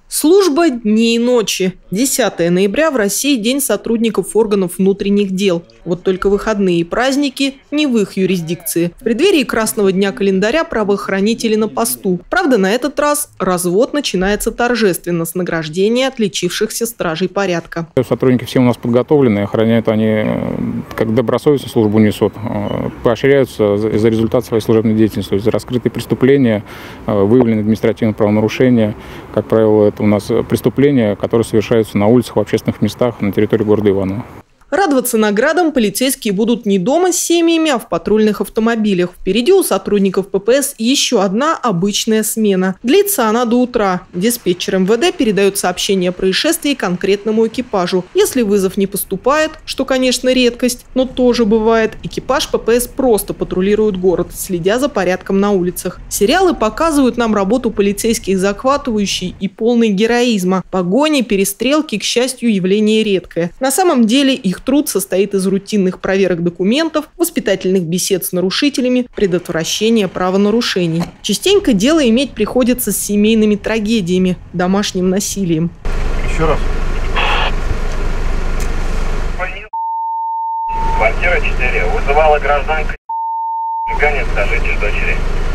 Служба дни и ночи. 10 ноября в России День сотрудников органов внутренних дел. Вот только выходные и праздники не в их юрисдикции. В преддверии Красного дня календаря правоохранители на посту. Правда, на этот раз развод начинается торжественно с награждения отличившихся стражей порядка. Сотрудники все у нас подготовлены, охраняют они, как добросовестно службу несут, поощряются за результат своей служебной деятельности, за раскрытые преступления, выявленные административные правонарушения. Как правило, это у нас преступления, которые совершаются на улицах, в общественных местах на территории города Иваново. Радоваться наградам полицейские будут не дома с семьями, а в патрульных автомобилях. Впереди у сотрудников ППС еще одна обычная смена. Длится она до утра. Диспетчер МВД передает сообщение о происшествии конкретному экипажу. Если вызов не поступает, что, конечно, редкость, но тоже бывает, экипаж ППС просто патрулирует город, следя за порядком на улицах. Сериалы показывают нам работу полицейских захватывающей и полной героизма. Погони, перестрелки, к счастью, явление редкое. На самом деле их труд состоит из рутинных проверок документов, воспитательных бесед с нарушителями, предотвращения правонарушений. Частенько дело иметь приходится с семейными трагедиями, домашним насилием. Еще раз. Квартира 4. Вызывала гражданка гонец сожитель дочери.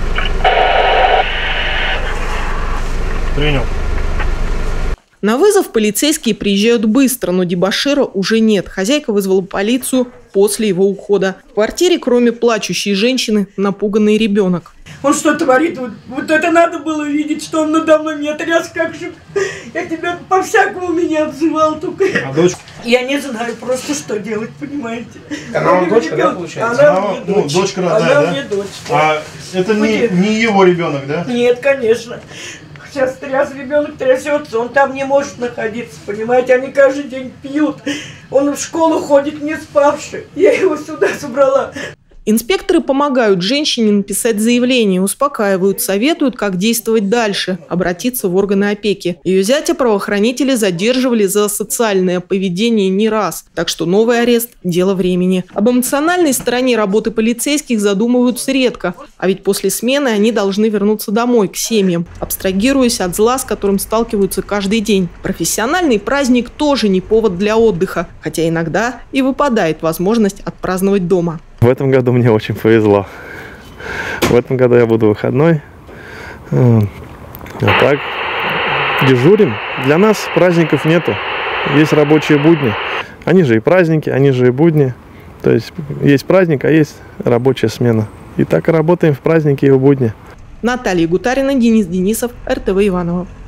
Принял. На вызов полицейские приезжают быстро, но дебошира уже нет. Хозяйка вызвала полицию после его ухода. В квартире, кроме плачущей женщины, напуганный ребенок. Он что творит? Вот это надо было видеть, что он надо мной меня тряс, как же. Я тебя по-всякому меня обзывал только. А дочь? Я не знаю просто, что делать, понимаете. Она вам дочка, да, получается? Она мне дочь. Дочка родная, она да? Мне дочь. А это не его ребенок, да? Нет, конечно. Сейчас ребенок трясется, он там не может находиться, понимаете, они каждый день пьют. Он в школу ходит не спавший, я его сюда собрала. Инспекторы помогают женщине написать заявление, успокаивают, советуют, как действовать дальше, обратиться в органы опеки. Ее зятя правоохранители задерживали за асоциальное поведение не раз, так что новый арест – дело времени. Об эмоциональной стороне работы полицейских задумываются редко, а ведь после смены они должны вернуться домой, к семьям, абстрагируясь от зла, с которым сталкиваются каждый день. Профессиональный праздник тоже не повод для отдыха, хотя иногда и выпадает возможность отпраздновать дома. В этом году мне очень повезло. В этом году я буду выходной. А так, дежурим. Для нас праздников нету. Есть рабочие будни. Они же и праздники, они же и будни. То есть праздник, а есть рабочая смена. И так и работаем в праздники и в будни. Наталья Гутарина, Денис Денисов, РТВ Иваново.